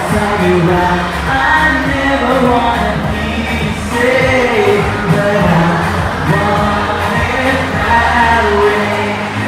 tell me why I never wanna be saved, but I want it that way.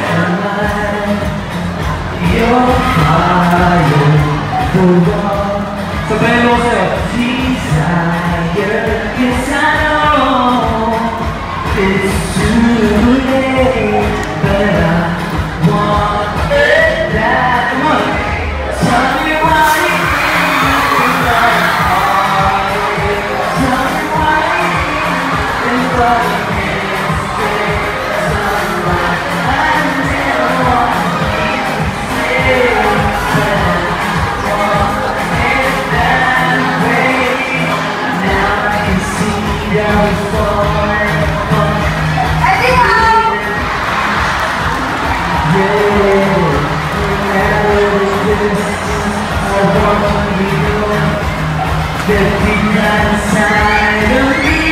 Your fire, the one. So baby, we'll say desire. Yes, I know it's too late, but I want it that way. Tell me why you think my heart is. Tell me why you think what it is. Tell me why I never want to be saved, but I want it that way. Now I can see how it's falling. The deep inside of me,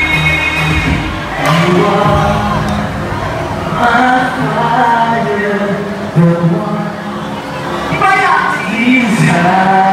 you are my fire, the one desire.